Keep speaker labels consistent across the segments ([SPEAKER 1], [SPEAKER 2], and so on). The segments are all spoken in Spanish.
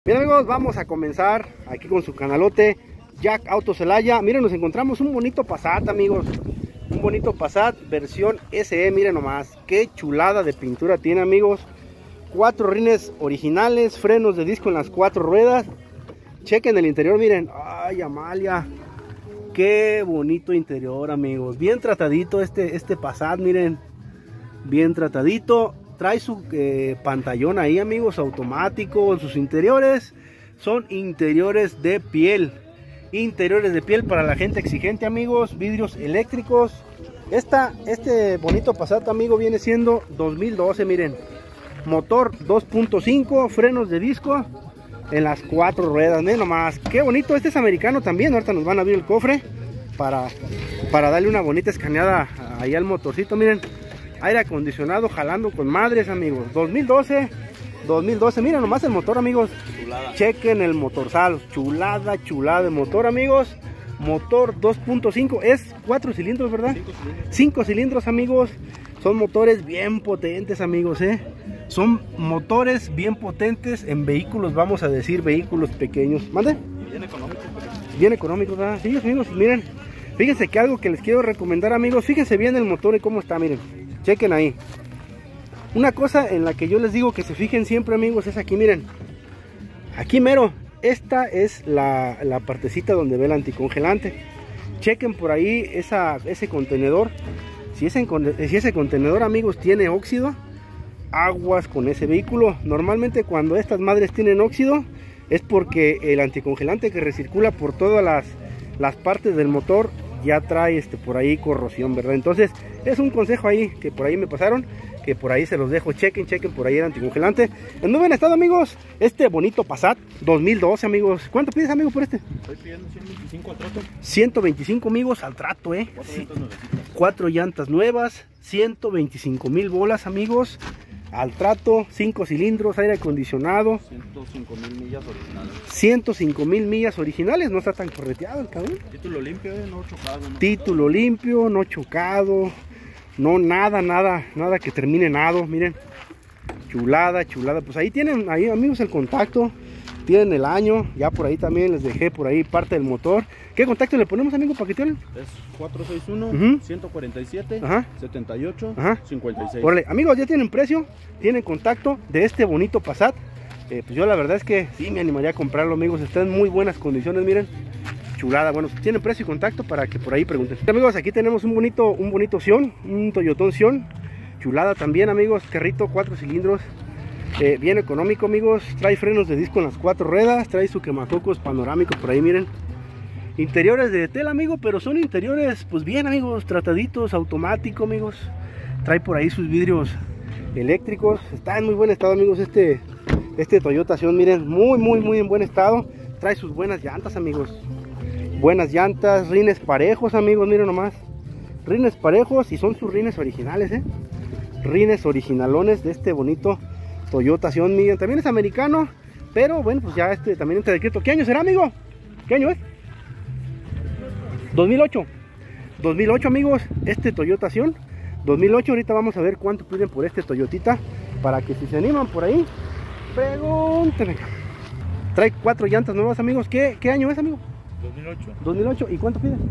[SPEAKER 1] Bien amigos, vamos a comenzar aquí con su canalote Jack Auto Celaya. Miren, nos encontramos un bonito Passat, amigos. Un bonito Passat versión SE, miren nomás. Qué chulada de pintura tiene, amigos. 4 rines originales, frenos de disco en las 4 ruedas. Chequen el interior, miren. Ay, Amalia. Qué bonito interior, amigos. Bien tratadito este Passat, miren. Bien tratadito. Trae su pantallón ahí, amigos, automático. Sus interiores son interiores de piel. Interiores de piel para la gente exigente, amigos. Vidrios eléctricos. Este bonito Passat, amigo, viene siendo 2012, miren. Motor 2.5, frenos de disco en las 4 ruedas, miren nomás. Qué bonito, este es americano también. Ahorita nos van a abrir el cofre para darle una bonita escaneada ahí al motorcito, miren. Aire acondicionado jalando con madres, amigos. 2012, miren nomás el motor, amigos. Chulada. Chequen el motorzal, chulada de motor, amigos. Motor 2.5, es 4 cilindros, ¿verdad? 5 cilindros, amigos. Son motores bien potentes, amigos, Son motores bien potentes en vehículos, vamos a decir, vehículos pequeños. ¿Mande? Bien económico. Bien económico, ¿verdad? Sí, amigos, miren. Fíjense que algo que les quiero recomendar, amigos. Fíjense bien el motor y cómo está, miren. Chequen ahí. Una cosa en la que yo les digo que se fijen siempre, amigos, es aquí, miren. Aquí mero. Esta es la partecita donde ve el anticongelante. Chequen por ahí ese contenedor. Si ese contenedor, amigos, tiene óxido, aguas con ese vehículo. Normalmente cuando estas madres tienen óxido es porque el anticongelante que recircula por todas las partes del motor ya trae por ahí corrosión, ¿verdad? Entonces es un consejo ahí que por ahí me pasaron, que por ahí se los dejo. Chequen por ahí el anticongelante. En muy buen estado, amigos, este bonito Passat 2012, amigos. ¿Cuánto pides, amigo, por este?
[SPEAKER 2] Estoy pidiendo 125 al trato.
[SPEAKER 1] 125, amigos, al trato, 4 llantas nuevas, 125,000 bolas, amigos, al trato, 5 cilindros, aire acondicionado.
[SPEAKER 2] 105,000 millas originales.
[SPEAKER 1] 105,000 millas originales, no está tan correteado el cabrón.
[SPEAKER 2] Título limpio, no chocado.
[SPEAKER 1] Título limpio, no chocado. No, nada que termine nada, miren. Chulada. Pues ahí tienen, ahí, amigos, el contacto. Tienen el año, ya por ahí también les dejé por ahí parte del motor. ¿Qué contacto le ponemos, amigo, para que te hablen?
[SPEAKER 2] Es 461-147, 78, 56.
[SPEAKER 1] Órale, amigos, ya tienen precio, tienen contacto de este bonito Passat. Pues yo la verdad es que sí me animaría a comprarlo, amigos. Está en muy buenas condiciones, miren. Chulada, bueno, tienen precio y contacto para que por ahí pregunten. Amigos, aquí tenemos un bonito Sion, un Toyotón Sion. Chulada también, amigos, carrito 4 cilindros. Bien económico, amigos. Trae frenos de disco en las 4 ruedas. Trae su quemacocos panorámico por ahí, miren. Interiores de tela, amigo, pero son interiores, pues bien, amigos, trataditos, automático, amigos. Trae por ahí sus vidrios eléctricos. Está en muy buen estado, amigos, este Toyota Sion, miren, muy en buen estado. Trae sus buenas llantas, amigos. Buenas llantas, rines parejos, amigos, miren nomás. Rines parejos y son sus rines originales, Rines originalones de este bonito Toyota Sion, miren. También es americano, pero bueno, pues ya también entra decreto. ¿Qué año será, amigo? ¿Qué año es? 2008. 2008, amigos, este Toyota Sion 2008. Ahorita vamos a ver cuánto piden por este Toyotita, para que si se animan por ahí, pregúntenme. Trae 4 llantas nuevas, amigos. ¿Qué año es, amigo? 2008. ¿Y cuánto piden?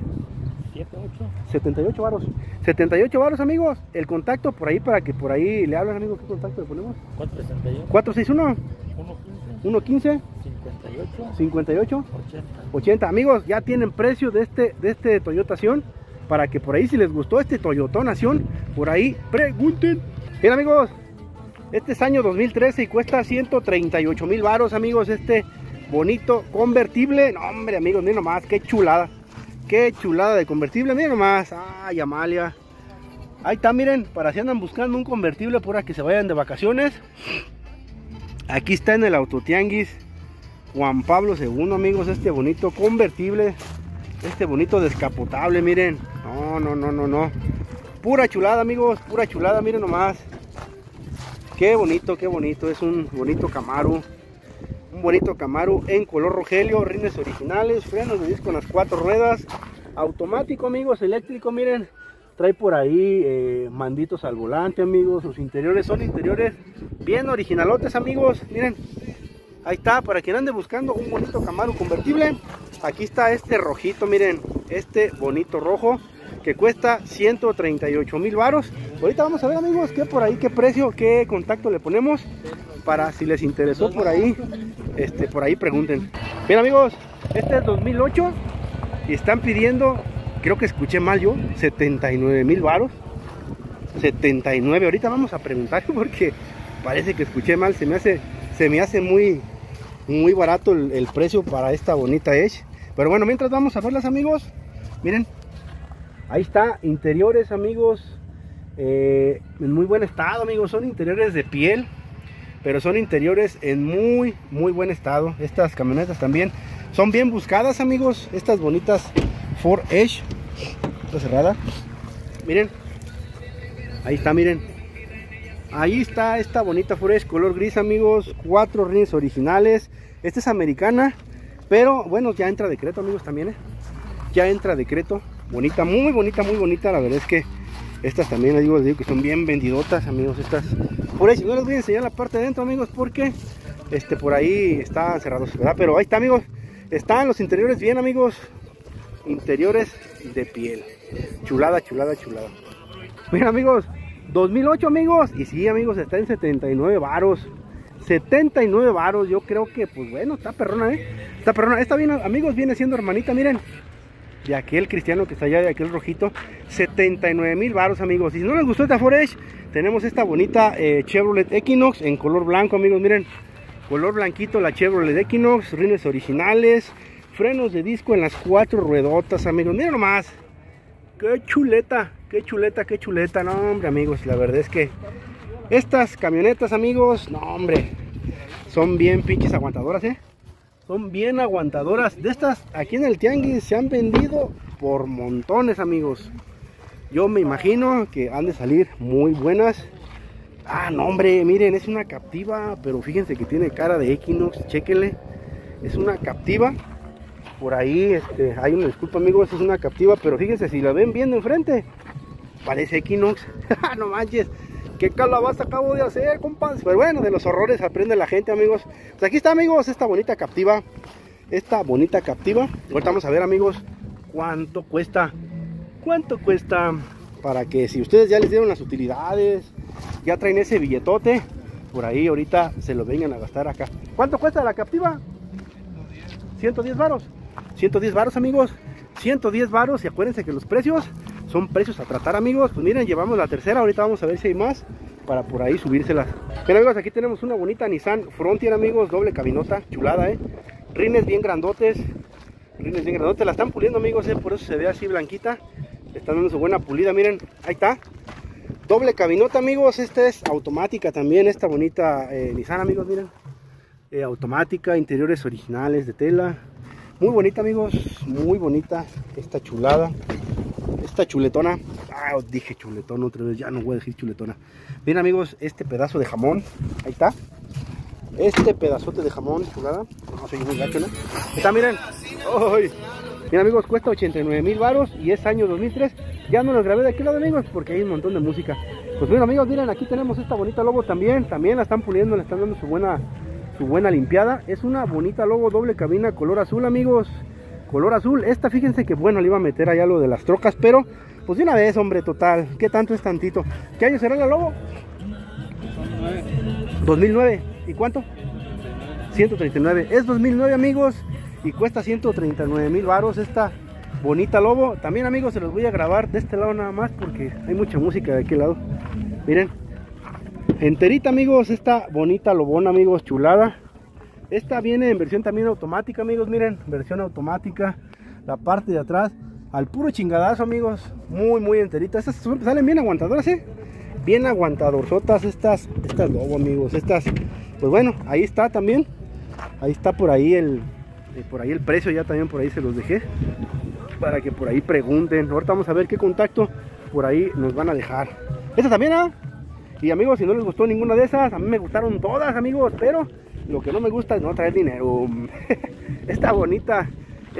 [SPEAKER 1] 78 varos. 78 varos, amigos. El contacto por ahí, para que por ahí le hablan, amigos. ¿Qué contacto le ponemos? 461 115 58 80. Amigos, ya tienen precio de este Toyota Sion, para que por ahí, si les gustó este Toyota Sion, por ahí pregunten. Bien, amigos, este es año 2013 y cuesta 138,000 varos, amigos. Este bonito convertible. No, hombre, amigos, miren nomás, qué chulada de convertible, miren nomás. Ay, Amalia, ahí está, miren, para si andan buscando un convertible para que se vayan de vacaciones. Aquí está en el Autotianguis Juan Pablo II, amigos, este bonito convertible, este bonito descapotable, miren. No, pura chulada, amigos, pura chulada, miren nomás. Qué bonito, es un bonito Camaro. Un bonito Camaro en color rogelio, rines originales, frenos de disco en las 4 ruedas, automático, amigos, eléctrico, miren. Trae por ahí manditos al volante, amigos. Sus interiores son interiores bien originalotes, amigos. Miren, Ahí está, para quien ande buscando un bonito Camaro convertible. Aquí está este rojito, miren, este bonito rojo que cuesta 138,000 varos. Ahorita vamos a ver, amigos, qué por ahí, qué precio, qué contacto le ponemos para si les interesó por ahí pregunten. Bien, amigos, este es 2008 y están pidiendo, creo que escuché mal yo, 79,000 varos. 79, ahorita vamos a preguntar porque parece que escuché mal, se me hace muy barato el precio para esta bonita Edge. Pero bueno, mientras vamos a verlas, amigos, miren, ahí está, interiores, amigos, en muy buen estado, amigos, son interiores de piel, pero son interiores en muy buen estado. Estas camionetas también son bien buscadas, amigos, estas bonitas Ford Edge. Está cerrada, miren, ahí está, miren, ahí está esta bonita Ford Edge color gris, amigos, 4 rines originales. Esta es americana, pero bueno, ya entra decreto, amigos, también, ya entra decreto. Bonita, muy bonita, la verdad es que estas también les digo que son bien vendidotas, amigos, estas Ford Edge. No les voy a enseñar la parte de adentro, amigos, porque por ahí están cerrados, ¿verdad? Pero ahí está, amigos, están los interiores bien, amigos, interiores de piel, chulada. Mira, amigos, 2008, amigos, y sí, amigos, está en 79 varos. 79 varos, yo creo que, pues bueno, está perrona, está perrona. Esta bien, amigos, viene siendo hermanita, miren, de aquel cristiano que está allá, de aquel rojito. 79,000 varos, amigos. Y si no les gustó esta Ford Edge, tenemos esta bonita Chevrolet Equinox en color blanco, amigos, miren, color blanquito, la Chevrolet Equinox, rines originales, frenos de disco en las 4 ruedotas, amigos, miren nomás, qué chuleta, no, hombre, amigos, la verdad es que estas camionetas, amigos, no, hombre, son bien pinches aguantadoras, son bien aguantadoras. De estas, aquí en el tianguis se han vendido por montones, amigos. Yo me imagino que han de salir muy buenas. Ah, no, hombre, miren, es una Captiva, pero fíjense que tiene cara de Equinox, chéquenle, es una Captiva. Por ahí, hay una disculpa, amigos, es una Captiva, pero fíjense, si la ven bien de enfrente, parece Equinox. No manches, qué calabaza acabo de hacer, compas. Pero bueno, de los horrores aprende la gente, amigos. Pues aquí está, amigos, esta bonita Captiva. Ahorita vamos a ver, amigos, cuánto cuesta. Para que si ustedes ya les dieron las utilidades, ya traen ese billetote, por ahí ahorita se lo vengan a gastar acá. ¿Cuánto cuesta la Captiva? 110 varos. 110 varos, amigos, 110 varos. Y acuérdense que los precios son precios a tratar, amigos. Pues miren, llevamos la tercera, ahorita vamos a ver si hay más para por ahí subírselas. Pero, amigos, aquí tenemos una bonita Nissan Frontier, amigos, doble cabinota, chulada, rines bien grandotes, la están puliendo, amigos, por eso se ve así blanquita, le están dando su buena pulida, miren, ahí está, doble cabinota, amigos. Esta es automática también, esta bonita Nissan, amigos, miren, automática, interiores originales de tela, muy bonita, amigos, muy bonita esta chulada, esta chuletona. Dije chuletón otra vez, ya no voy a decir chuletona. Bien, amigos, este pedazo de jamón, ahí está, este pedazote de jamón, chulada. No soy muy gacho, ¿no? Está, miren, bien, amigos, cuesta 89,000 varos y es año 2003. Ya no los grabé de aquel lado, amigos, porque hay un montón de música. Pues bueno, amigos, miren, aquí tenemos esta bonita Lobo también la están puliendo, le están dando su buena limpiada. Es una bonita Lobo doble cabina color azul, amigos, color azul. Esta, fíjense que bueno, le iba a meter allá lo de las trocas, pero pues de una vez, hombre, total, ¿qué tanto es tantito? ¿Qué año será la Lobo? 2009. ¿Y cuánto? 139. Es 2009, amigos, y cuesta 139,000 varos esta bonita Lobo. También, amigos, se los voy a grabar de este lado nada más porque hay mucha música de aquel lado. Miren, enterita, amigos, esta bonita Lobona, amigos, chulada. Esta viene en versión también automática, amigos, miren, versión automática. La parte de atrás al puro chingadazo, amigos, muy enterita. Estas salen bien aguantadoras, bien aguantadorzotas estas Lobo, amigos. Estas, pues bueno, ahí está también, ahí está por ahí el precio, ya también por ahí se los dejé para que por ahí pregunten. Ahorita vamos a ver qué contacto por ahí nos van a dejar. Esta también, y amigos, si no les gustó ninguna de esas, a mí me gustaron todas, amigos, pero lo que no me gusta es no traer dinero. Esta bonita,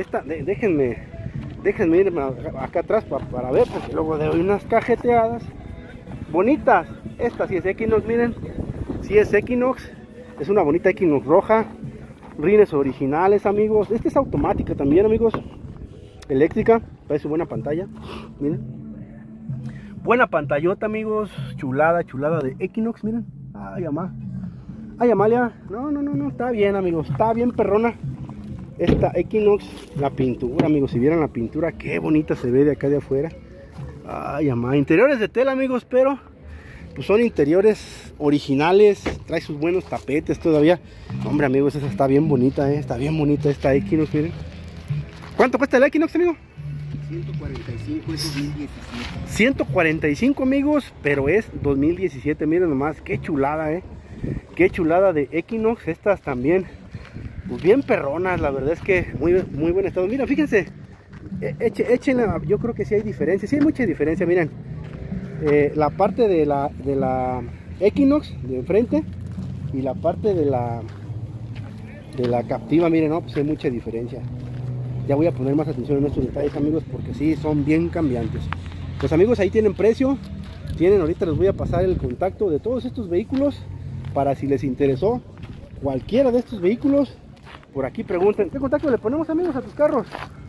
[SPEAKER 1] déjenme irme acá atrás para ver, porque luego doy unas cajeteadas bonitas. Esta sí es Equinox, miren, sí es Equinox, es una bonita Equinox roja, Rines originales, amigos. Este es automática también, amigos. Eléctrica, trae su buena pantalla. Miren. Buena pantallota, amigos. Chulada, chulada de Equinox, miren. Ay, Amalia. No, está bien, amigos. Está bien perrona esta Equinox. La pintura, amigos. Si vieran la pintura, qué bonita se ve de acá de afuera. Ay, interiores de tela, amigos, pero pues son interiores originales. Trae sus buenos tapetes todavía. Hombre, amigos, esa está bien bonita, está bien bonita esta Equinox, miren. ¿Cuánto cuesta el Equinox, amigo?
[SPEAKER 3] 145, es 2017.
[SPEAKER 1] 145, amigos, pero es 2017. Miren nomás, qué chulada, qué chulada de Equinox. Estas también, pues bien perronas. La verdad es que muy buen estado. Mira, fíjense, échenla. Yo creo que sí hay diferencia, sí hay mucha diferencia. Miren, la parte de la Equinox de enfrente y la parte de la Captiva, miren, no, pues hay mucha diferencia. Ya voy a poner más atención en estos detalles, amigos, porque sí, son bien cambiantes. Pues, amigos, ahí tienen precio. Ahorita les voy a pasar el contacto de todos estos vehículos, para si les interesó cualquiera de estos vehículos, por aquí pregunten. ¿Qué contacto le ponemos, amigos, a tus carros?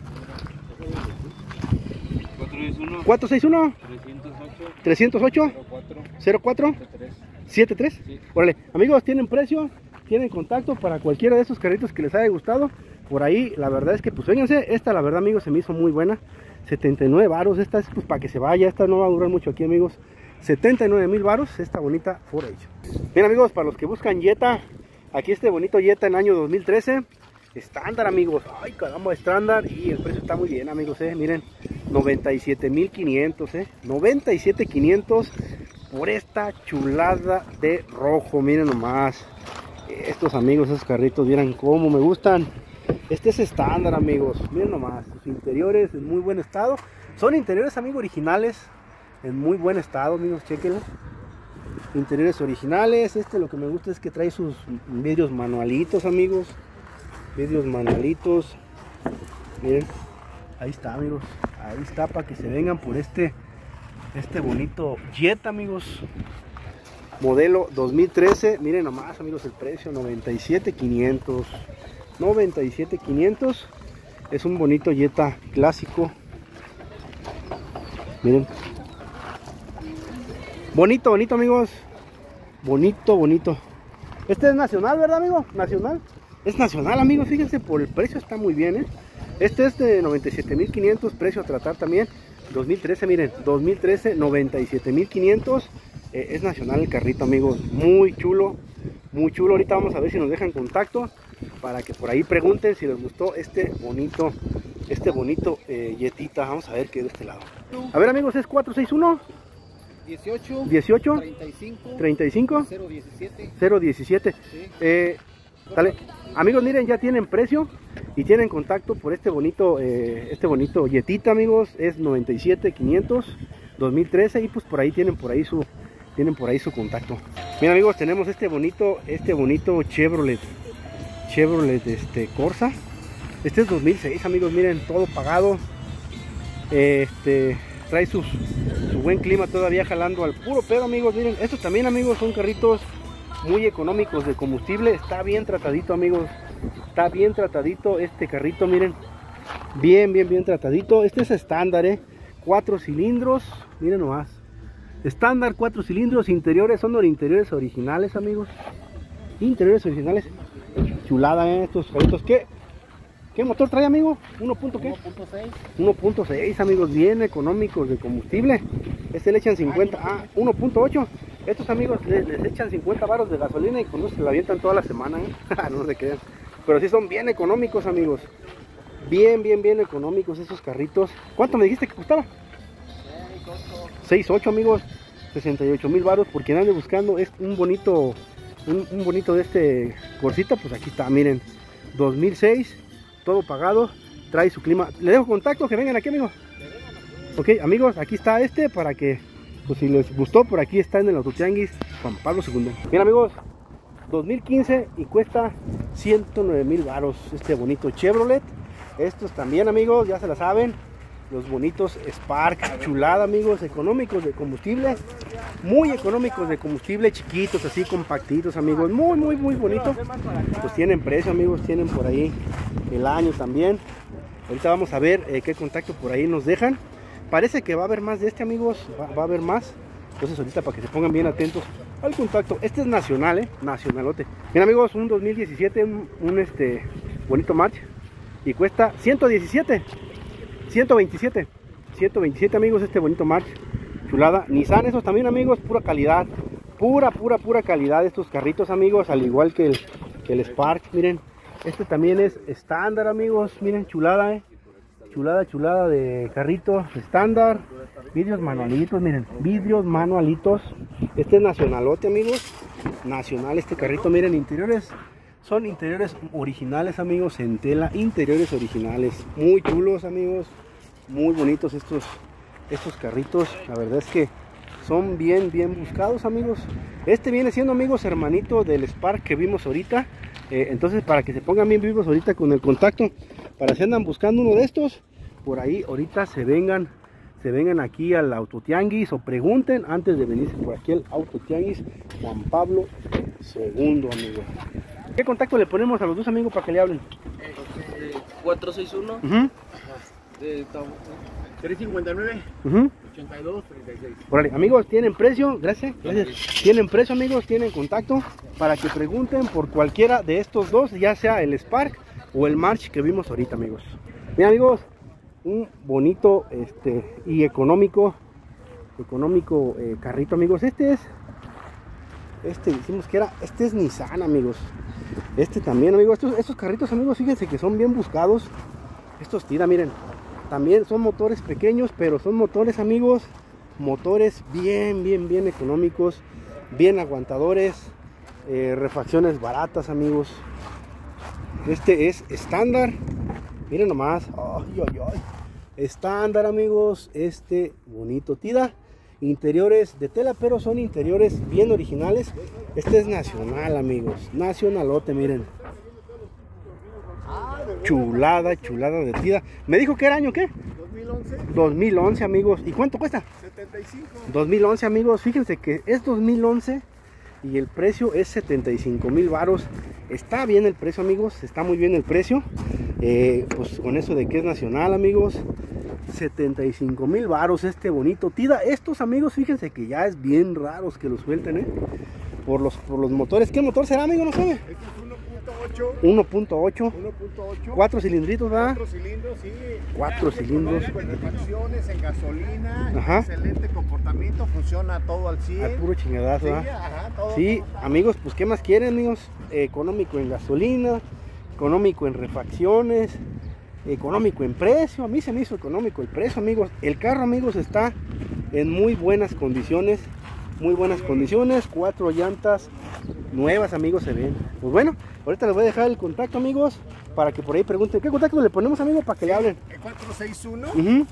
[SPEAKER 1] 461 308 04 73. Sí. Órale, amigos, tienen precio, tienen contacto para cualquiera de esos carritos que les haya gustado. Por ahí, la verdad es que, pues, vénganse. Esta, la verdad, amigos, se me hizo muy buena. 79 varos. Esta es, pues, para que se vaya. Esta no va a durar mucho aquí, amigos. 79,000 varos. Esta bonita 4H. Bien, amigos, para los que buscan Jetta, aquí este bonito Jetta en año 2013. Estándar, amigos. Ay, caramba, estándar. Y el precio está muy bien, amigos, miren. 97,500, 97,500 por esta chulada de rojo. Miren nomás. Estos, amigos, esos carritos, vieran cómo me gustan. Este es estándar, amigos. Miren nomás, sus interiores en muy buen estado. Son interiores, amigos, originales, en muy buen estado, amigos, chequenlo. Interiores originales. Lo que me gusta es que trae sus vidrios manualitos, amigos. Vidrios manualitos. Miren, ahí está, amigos. Ahí está, para que se vengan por este bonito Jetta, amigos. Modelo 2013. Miren nomás, amigos, el precio, 97,500. 97,500. Es un bonito Jetta clásico. Miren. Bonito, amigos. Bonito. Este es nacional, ¿verdad, amigo? Nacional. Es nacional, amigos. Fíjense, por el precio está muy bien, Este es de 97,500. Precio a tratar también. 2013, miren. 2013, 97,500. Es nacional el carrito, amigos. Muy chulo. Muy chulo. Ahorita vamos a ver si nos dejan contacto, para que por ahí pregunten si les gustó este bonito Jettita. Vamos a ver qué es de este lado. A ver, amigos, es 461 18 35 017. Sí. Dale. Amigos, miren, ya tienen precio y tienen contacto por este bonito Jettita, amigos. Es 97,500 2013. Y pues por ahí tienen por ahí su contacto. Miren, amigos, tenemos este bonito Chevrolet Corsa. Este es 2006, amigos. Miren, todo pagado. Trae su buen clima todavía, jalando al puro pedo, amigos. Miren, estos también, amigos, son carritos muy económicos de combustible. Está bien tratadito, amigos. Está bien tratadito este carrito, miren. Bien tratadito. Este es estándar, 4 cilindros. Miren nomás. Estándar, 4 cilindros. Interiores son interiores originales, amigos. Interiores originales. Chulada, estos carritos. ¿Qué motor trae, amigo? ¿1.6? 1.6, amigos, bien económicos de combustible. Le echan 50, 1.8. Estos, amigos, les echan 50 varos de gasolina y con eso se la avientan toda la semana, no se crean. Pero sí son bien económicos, amigos. Bien económicos esos carritos. ¿Cuánto me dijiste que costaba? 6.8, amigos. 68,000 varos. Por quien ande buscando es un bonito de este Corsita, pues aquí está, miren. 2006. Todo pagado, trae su clima. Le dejo contacto, que vengan aquí, amigo. Ok, amigos, aquí está para que, pues si les gustó, por aquí está en el Autotianguis Juan Pablo II. Bien, amigos, 2015 y cuesta 109,000 varos este bonito Chevrolet. Estos también, amigos, ya se la saben. los bonitos Spark, chulada amigos, económicos de combustible, muy económicos de combustible, chiquitos, así compactitos amigos, muy bonitos. Pues tienen precio amigos, tienen por ahí el año también. Ahorita vamos a ver qué contacto por ahí nos dejan. Parece que va a haber más de este amigos, va a haber más. Entonces ahorita para que se pongan bien atentos al contacto. Este es nacional, nacionalote. Bien amigos, un 2017, un bonito March. Y cuesta 127 amigos, este bonito March. Chulada. Nissan, esos también amigos, pura calidad. Pura calidad estos carritos amigos, al igual que el Spark. Miren, este también es estándar amigos. Miren, chulada, chulada de carrito estándar. Vidrios manualitos, miren, vidrios manualitos. Este es nacionalote amigos, nacional este carrito. Miren, interiores, son interiores originales amigos, en tela, interiores originales, muy chulos amigos, muy bonitos estos carritos. La verdad es que son bien buscados amigos. Este viene siendo amigos hermanito del Spark que vimos ahorita. Entonces para que se pongan bien vivos ahorita con el contacto, para si andan buscando uno de estos, por ahí ahorita se vengan aquí al Autotianguis o pregunten antes de venirse por aquí al Autotianguis Juan Pablo II amigos. ¿Qué contacto le ponemos a los dos amigos para que le hablen?
[SPEAKER 3] 461 359 82 36.
[SPEAKER 1] Órale, amigos, tienen precio, gracias. Tienen precio amigos, tienen contacto para que pregunten por cualquiera de estos dos, ya sea el Spark o el March que vimos ahorita amigos. Bien amigos, un bonito y económico carrito amigos. Decimos que era, este es Nissan amigos. Este también amigos, estos carritos amigos, fíjense que son bien buscados. Estos tira, miren, también son motores pequeños, pero son motores amigos, motores bien económicos, bien aguantadores, refacciones baratas amigos. Este es estándar, miren nomás, estándar amigos, bonito tira. Interiores de tela, pero son interiores bien originales. Este es nacional amigos, nacionalote, miren. Chulada de tira. ¿Me dijo qué era año qué? 2011 amigos. ¿Y cuánto cuesta?
[SPEAKER 3] 75.
[SPEAKER 1] 2011 amigos, fíjense que es 2011 y el precio es 75,000 varos. Está bien el precio amigos, está muy bien el precio. Pues con eso de que es nacional amigos, 75,000 varos este bonito tida. Estos amigos fíjense que ya es bien raros que los suelten por los motores. ¿Qué motor será amigo? No sabe.
[SPEAKER 3] Este es
[SPEAKER 1] 1.8 4 cilindritos, ¿verdad?
[SPEAKER 3] 4 cilindros, sí.
[SPEAKER 1] 4 cilindros.
[SPEAKER 3] Con refacciones en gasolina.
[SPEAKER 1] Ajá.
[SPEAKER 3] Excelente comportamiento, funciona todo al 100.
[SPEAKER 1] Al puro chingadazo,
[SPEAKER 3] Sí,
[SPEAKER 1] ¿verdad?
[SPEAKER 3] ajá, todo,
[SPEAKER 1] Sí,
[SPEAKER 3] todo.
[SPEAKER 1] amigos, pues ¿qué más quieren amigos? Económico en gasolina, económico en refacciones, económico en precio. A mí se me hizo económico el precio amigos. El carro amigos está en muy buenas condiciones, 4 llantas nuevas amigos se ven. Pues bueno, ahorita les voy a dejar el contacto amigos para que por ahí pregunten. ¿Qué contacto le ponemos amigos para que le hablen?
[SPEAKER 3] 461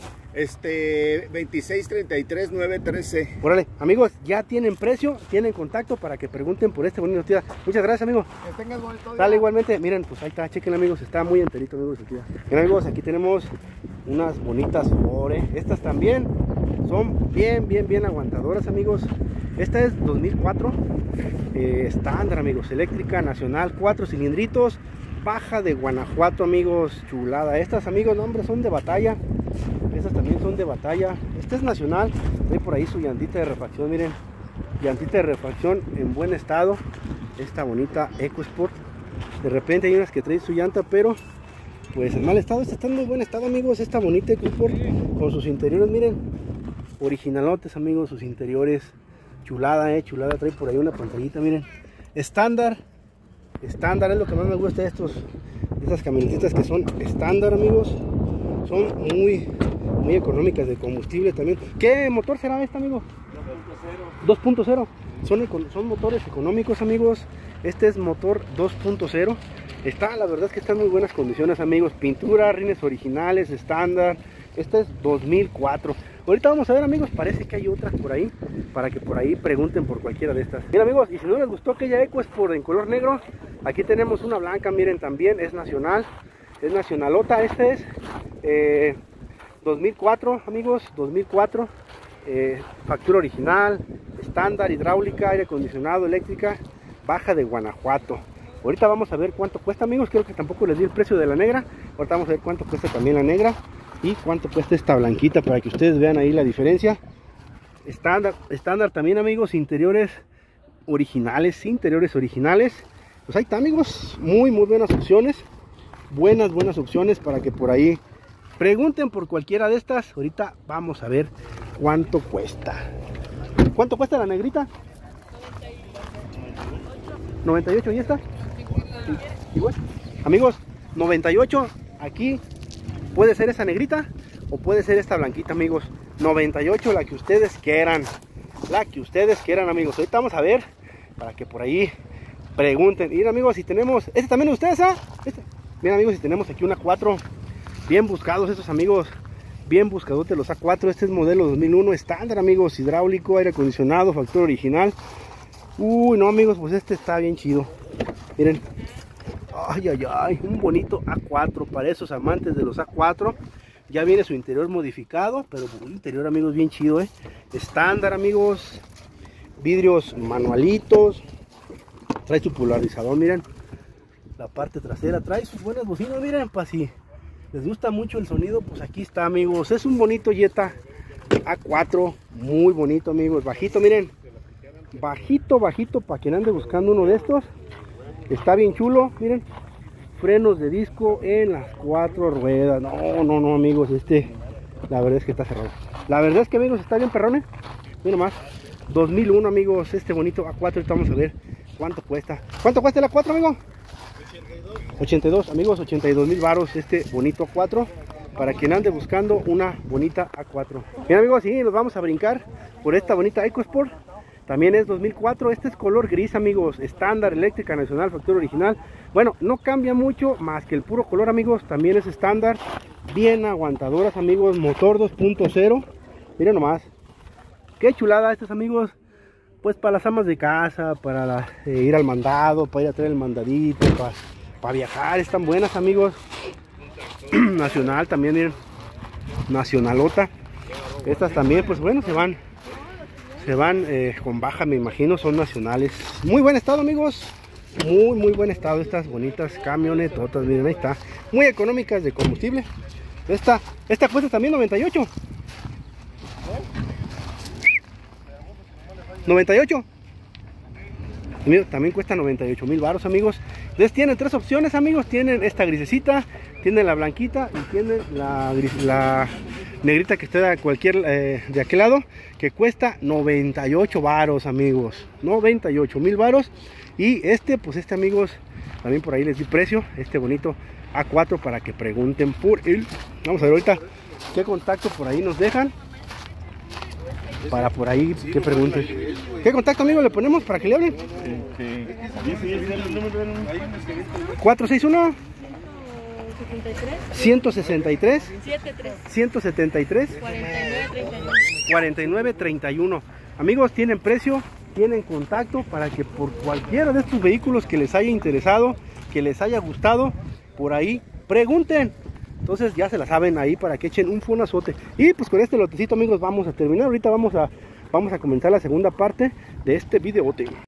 [SPEAKER 3] 2633 913.
[SPEAKER 1] Órale, amigos, ya tienen precio, tienen contacto para que pregunten por este bonito tida. Muchas gracias amigo.
[SPEAKER 3] Que tengas bonito día.
[SPEAKER 1] Dale igualmente, miren, pues ahí está, chequen amigos, está muy enterito amigos el tida. Bien amigos, aquí tenemos unas bonitas Ford. Estas también son bien aguantadoras amigos. Esta es 2004, estándar amigos, eléctrica nacional, 4 cilindritos, Baja de Guanajuato amigos, chulada. Estas amigos, no hombre, son de batalla. Estas también son de batalla. Esta es nacional, hay por ahí su llantita de refacción, miren, llantita de refacción en buen estado. Esta bonita EcoSport, de repente hay unas que traen su llanta, pero pues en mal estado. Esta está en muy buen estado amigos, esta bonita EcoSport con sus interiores, miren, originalotes amigos, sus interiores. Chulada, chulada, trae por ahí una pantallita, miren. Estándar es lo que más me gusta de estas camionetitas que son estándar, amigos. Son muy económicas de combustible también. ¿Qué motor será esta, amigo? 2.0. Son motores económicos, amigos. Este es motor 2.0. La verdad es que está en muy buenas condiciones, amigos. Pintura, rines originales, estándar. Este es 2004. Ahorita vamos a ver, amigos, parece que hay otras por ahí, para que por ahí pregunten por cualquiera de estas. Bien, amigos, y si no les gustó aquella EcoSport en color negro, aquí tenemos una blanca, miren, también es nacional, es nacionalota. Este es 2004 amigos, 2004. Factura original, estándar, hidráulica, aire acondicionado, eléctrica, baja de Guanajuato. Ahorita vamos a ver cuánto cuesta amigos, creo que tampoco les di el precio de la negra. Ahorita vamos a ver cuánto cuesta también la negra y cuánto cuesta esta blanquita para que ustedes vean ahí la diferencia. Estándar también amigos, interiores originales, pues ahí está amigos, muy buenas opciones, buenas opciones para que por ahí pregunten por cualquiera de estas. Ahorita vamos a ver cuánto cuesta. ¿Cuánto cuesta la negrita? 98. ¿Y esta? Igual. Amigos, 98. Aquí puede ser esa negrita o puede ser esta blanquita amigos. 98, la que ustedes quieran. Amigos. Ahorita vamos a ver para que por ahí pregunten. Miren amigos, si tenemos, este también ustedes, miren amigos, si tenemos aquí una 4. Bien buscados estos amigos, bien buscadotes los A4. Este es modelo 2001, estándar amigos, hidráulico, aire acondicionado, factura original. Uy, no amigos, pues este está bien chido. Miren, ay, un bonito A4 para esos amantes de los A4. Ya viene su interior modificado, pero un interior amigos bien chido, estándar amigos, vidrios manualitos, trae su polarizador, miren, la parte trasera, trae sus buenas bocinas, miren, para si les gusta mucho el sonido, pues aquí está amigos. Es un bonito Jetta A4, muy bonito amigos, bajito, miren, bajito, para quien ande buscando uno de estos. Está bien chulo, miren, frenos de disco en las 4 ruedas. No amigos, la verdad es que está cerrado. La verdad es que amigos está bien perrón, miren más, 2001 amigos, este bonito A4. Ahorita vamos a ver cuánto cuesta. ¿Cuánto cuesta el A4 amigo? 82 amigos, 82,000 varos este bonito A4 para quien ande buscando una bonita A4. Bien amigos, sí, nos vamos a brincar por esta bonita EcoSport. También es 2004, este es color gris amigos, estándar, eléctrica, nacional, factura original. Bueno, no cambia mucho más que el puro color amigos, también es estándar, bien aguantadoras amigos, motor 2.0. Miren nomás, qué chulada estos amigos. Pues para las amas de casa, para ir al mandado, para ir a traer el mandadito, para viajar, están buenas amigos. Nacional también, miren, nacionalota. Estas también, pues bueno, se van con baja, me imagino, son nacionales. Muy buen estado amigos, muy buen estado estas bonitas camionetotas, miren, ahí está, muy económicas de combustible. Esta cuesta también 98. 98. También cuesta 98,000 varos amigos. Entonces tienen 3 opciones amigos. Tienen esta grisecita, tienen la blanquita y tienen la negrita que está de aquel lado, que cuesta 98 varos amigos, 98,000 varos. Y pues este amigos, también por ahí les di precio, este bonito A4 para que pregunten por él. Vamos a ver ahorita qué contacto por ahí nos dejan, para por ahí que pregunten. ¿Qué contacto amigo le ponemos para que le hablen? 461 163 173 4931. Amigos, tienen precio, tienen contacto para que por cualquiera de estos vehículos que les haya interesado, que les haya gustado, por ahí pregunten. Entonces ya se la saben ahí para que echen un fonazote. Y pues con este lotecito amigos vamos a terminar. Ahorita vamos a comenzar la segunda parte de este videote.